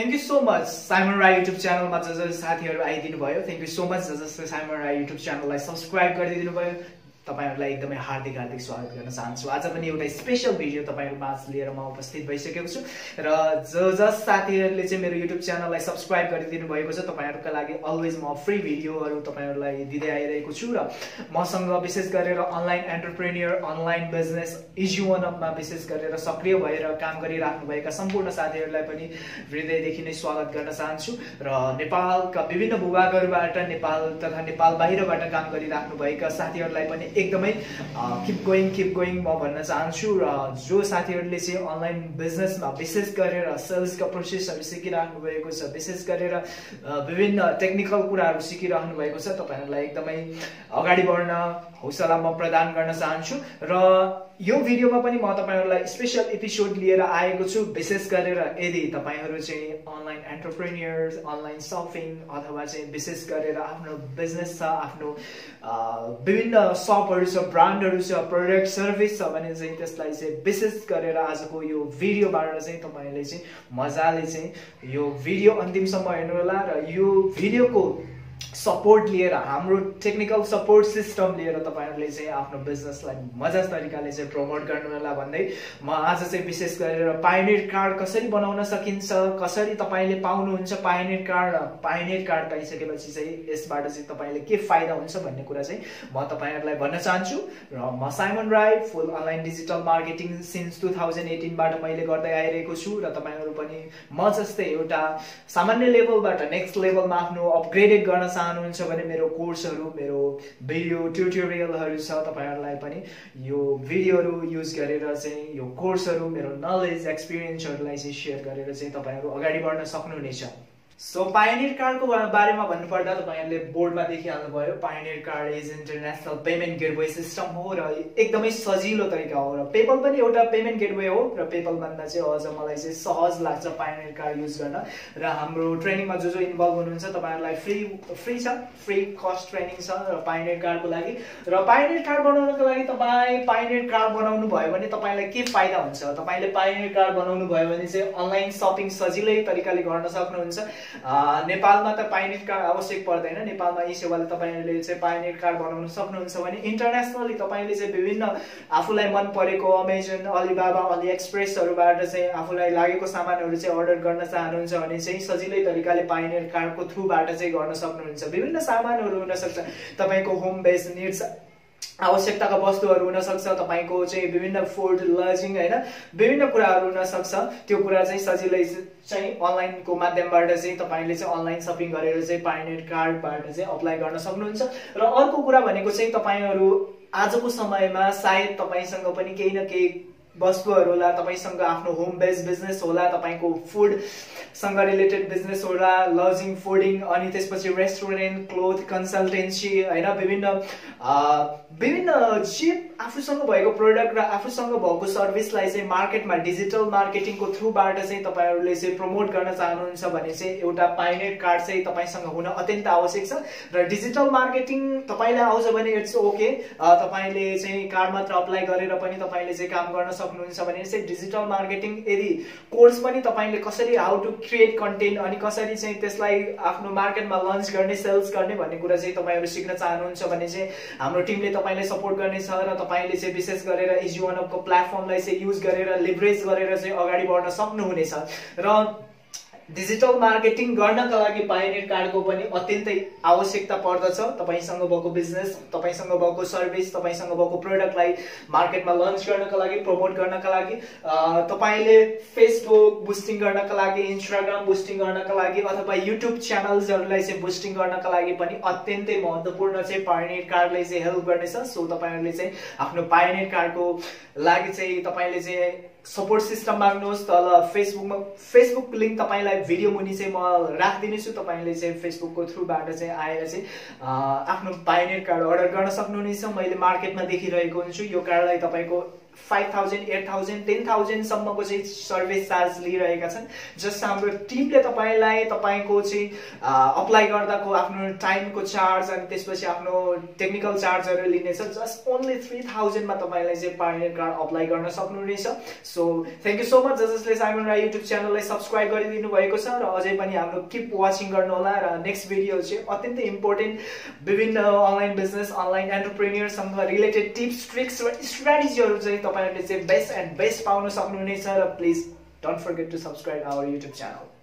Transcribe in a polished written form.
Thank you so much Simon Rai YouTube channel मा जस साथीहरु आइदिनु भयो. Thank you so much जस Simon Rai YouTube channel लाई सब्स्क्राइब गरिदिनु भयो. तपाईहरुलाई एकदमै हार्दिक स्वागत गर्न चाहन्छु. आज पनि एउटा स्पेशल भिडियो तपाईहरु माझ लिएर म उपस्थित भइसकेको छु र जस साथीहरुले चाहिँ मेरो YouTube च्यानललाई सब्स्क्राइब गरिदिनु भएको छ तपाईहरुका लागि अलवेज म फ्री भिडियोहरु तपाईहरुलाई दिदै आइरहेको छु र मसँग विशेष गरेर online entrepreneur, online business easy one अपमा विशेष गरेर सक्रिय भएर काम गरिराख्नु भएका सम्पूर्ण साथीहरुलाई पनि हृदयदेखि नै स्वागत गर्न चाहन्छु र नेपालका विभिन्न भूभागहरुबाट नेपाल तथा नेपाल बाहिरबाट काम गरिराख्नु भएका साथीहरुलाई पनि एकदमै कीप गोइङ म भन्न चाहन्छु र जो साथीहरुले चाहिँ अनलाइन बिजनेसमा विशेष गरेर सेल्सका प्रोसेसहरु सिकिराख्नु भएको छ, विशेष गरेर विभिन्न टेक्निकल कुराहरु सिकिराख्नु भएको छ, तपाईहरुलाई एकदमै अगाडि बढ्न हौसला म प्रदान गर्न चाहन्छु र यो भिडियोमा पनि म तपाईहरुलाई स्पेशल एपिसोड लिएर आएको छु. विशेष गरेर यदि तपाईहरु चाहिँ अनलाइन एन्टरप्रेन्योर्स, अनलाइन शपिङ अथवा चाहिँ विशेष गरेर आफ्नो बिजनेस छ, आफ्नो विभिन्न शपहरु छ, ब्रान्डहरु छ, प्रोडक्ट सर्भिस छ भने चाहिँ त्यसलाई चाहिँ विशेष गरेर आजको यो भिडियोबाट चाहिँ तपाईले चाहिँ मजाले चाहिँ यो भिडियो अन्तिमसम्म हेर्नु होला र यो भिडियोको सपोर्ट लिएर, हाम्रो टेक्निकल सपोर्ट सिस्टम लिएर तपाईहरुले चाहिँ आफ्नो बिजनेसलाई मजाको तरिकाले चाहिँ प्रमोट गर्नु होला भन्दै म आज चाहिँ विशेष गरेर पायोनियर कार्ड कसरी बनाउन सकिन्छ, कसरी तपाईले पाउनुहुन्छ पायोनियर कार्ड पाइसकेपछि चाहिँ यसबाट चाहिँ तपाईले के फाइदा हुन्छ भन्ने कुरा चाहिँ म तपाईहरुलाई भन्न चाहन्छु र म Simon Rai full online digital marketing since 2018 बाट मैले गर्दै आइरहेको छु र तपाईहरु पनि म जस्तै एउटा सामान्य लेभलबाट नेक्स्ट लेभलमा आफ्नो अपग्रेडेड गर्न चाहनुहुन्छ भने मेरो कोर्सहरु, मेरो भिडियो ट्युटोरियलहरु छ. तपाईहरुलाई पनि यो भिडियोहरु युज गरेर चाहिँ यो कोर्सहरु, मेरो नलेज एक्सपिरियन्सहरुलाई चाहिँ शेयर गरेर चाहिँ तपाईहरु अगाडि बढ्न सक्नुहुनेछ. सो पायोनियर कार्डको बारेमा भन्नुपर्दा तपाईहरुले बोर्डमा देखिहाल्नु भयो. Payoneer card is international payment gateway system हो र एकदमै सजिलो तरिका हो र पेपल पनि एउटा पेमेन्ट गेटवे हो र पेपल भन्दा चाहिँ अझ मलाई चाहिँ सहज लाग्छ पायोनियर कार्ड युज गर्न र हाम्रो ट्रेनिङमा जो इन्भल्भ हुनुहुन्छ तपाईहरुलाई फ्री छ, फ्री कस्ट ट्रेनिङ छ र पायोनियर कार्डको लागि. र पायोनियर कार्ड बनाउनको लागि तपाई पायोनियर कार्ड बनाउनु भयो भने तपाईलाई के फाइदा हुन्छ? तपाईले पायोनियर कार्ड बनाउनु भयो भने चाहिँ अनलाइन शपिङ सजिलै तरिकाले गर्न सक्नुहुन्छ. नेपालमा त पायोनियर कार्ड आवश्यक पर्दैन. नेपालमा यी सेवाले तपाईहरुले चाहिँ पायोनियर कार्ड बनाउन सक्नुहुन्छ भने इन्टरनेशनली तपाईले चाहिँ विभिन्न आफुलाई मन परेको अमेजन, अलिबाबा, अली एक्सप्रेसहरुबाट चाहिँ आफुलाई लागेको सामानहरु चाहिँ अर्डर गर्न चाहनुहुन्छ भने चाहिँ सजिलै तरिकाले पायोनियर कार्डको थ्रुबाट चाहिँ गर्न सक्नुहुन्छ. विभिन्न सामानहरु हुन सक्छ, तपाईको होम बेस निड्स आवश्यकताका वस्तुहरु हुन सक्छ, तपाईको चाहिँ विभिन्न फुड, लजिङ हैन विभिन्न कुराहरु हुन सक्छ. त्यो कुरा चाहिँ सजिलै चाहिँ अनलाइनको माध्यमबाट चाहिँ तपाईले चाहिँ अनलाइन शपिङ गरेर चाहिँ पायोनियर कार्डबाट चाहिँ अप्लाई गर्न सक्नुहुन्छ. र अर्को कुरा भनेको चाहिँ तपाईहरु आजको समयमा सायद तपाईसँग पनि केही न केही वस्तुहरु होला, तपाईसँग आफ्नो होम बेस बिजनेस होला, तपाईको फुड सँग रिलेटेड बिजनेस होला, लजिङ, फुडिङ, अनि त्यसपछि रेस्टुरेन्ट, क्लोथ कन्सल्टेन्सी हैन विभिन्न जे आफूसँग भएको प्रोडक्ट र आफूसँग भएको सर्भिसलाई चाहिँ मार्केटमा डिजिटल मार्केटिङको थ्रुबाट चाहिँ तपाईहरुले चाहिँ प्रमोट गर्न चाहनुहुन्छ भने चाहिँ एउटा पायोनियर कार्ड चाहिँ तपाईसँग हुन अत्यन्त आवश्यक छ. र डिजिटल मार्केटिङ तपाईलाई आउँछ भने इट्स ओके, तपाईले चाहिँ कार्ड मात्र अप्लाई गरेर पनि तपाईले चाहिँ काम गर्न सक्नुहुन्छ भने चाहिँ डिजिटल मार्केटिङ यदि कोर्स पनि तपाईले कसरी हाउ टु क्रिएट कन्टेन्ट अनि कसरी चाहिँ त्यसलाई आफ्नो मार्केटमा लन्च गर्ने, सेल्स गर्ने भन्ने कुरा चाहिँ तपाईहरु सिक्न चाहनुहुन्छ भने चाहिँ हाम्रो टिमले तपाईलाई सपोर्ट गर्नेछ र तपाईले चाहिँ विशेष गरेर इजी वन अपको प्लेटफर्मलाई चाहिँ युज गरेर लिभरेज गरेर चाहिँ अगाडि बढ्न सक्नुहुनेछ. र डिजिटल मार्केटिङ गर्नका लागि पायोनियर कार्डको पनि अत्यन्तै आवश्यकता पर्दछ. तपाईसँग भएको बिजनेस, तपाईसँग भएको सर्भिस, तपाईसँग भएको प्रोडक्टलाई मार्केटमा लन्च गर्नका लागि, प्रमोट गर्नका लागि, तपाईले फेसबुक बुस्टिङ गर्नका लागि, इन्स्टाग्राम बुस्टिङ गर्नका लागि अथवा युट्युब च्यानल्सहरुलाई चाहिँ बुस्टिङ गर्नका लागि पनि अत्यन्तै महत्त्वपूर्ण चाहिँ पायोनियर कार्डले चाहिँ हेल्प गर्नेछ. सो तपाईहरुले चाहिँ आफ्नो पायोनियर कार्डको लागि चाहिँ तपाईले चाहिँ सपोर्ट सिस्टम माग्नुहोस्. तल फेसबुक लिंक तपाईलाई भिडियो मुनि चाहिँ म राख्दिने छु. तपाईले चाहिँ फेसबुकको थ्रुबाट चाहिँ आएर चाहिँ आफ्नो पायोनियर कार्ड अर्डर गर्न सक्नुहुनेछ. मैले मार्केटमा देखिरहेको हुन्छु यो कार्डलाई तपाईको 5000 8000 10000 सम्मको चाहिँ सर्भिस चार्ज लिइरहेका छन् जस्ट हाम्रो टिमले तपाईलाई तपाईको चाहिँ अप्लाई गर्दाको आफ्नो टाइमको चार्ज अनि त्यसपछि आफ्नो टेक्निकल चार्जहरु लिनेछ जस्ट ओन्ली 3000 मा तपाईलाई चाहिँ पायोनियर कार्ड अप्लाई गर्न सक्नुहुनेछ so thank you so much जसले साइमन राई युट्युब च्यानललाई सब्स्क्राइब गरिदिनु भएको छ र अझै पनि हाम्रो किप वाचिङ गर्नु होला र नेक्स्ट भिडियो चाहिँ अत्यन्तै इम्पोर्टेन्ट विभिन्न अनलाइन बिजनेस अनलाइन एन्टरप्रेन्योरसँग रिलेटेड टिप्स ट्रिक्स र स्ट्र्याटेजीहरु चाहिँ तपाईहरुले चाहिँ बेस्ट एन्ड बेस्ट पाउन सक्नुहुनेछ र please don't forget to subscribe our YouTube channel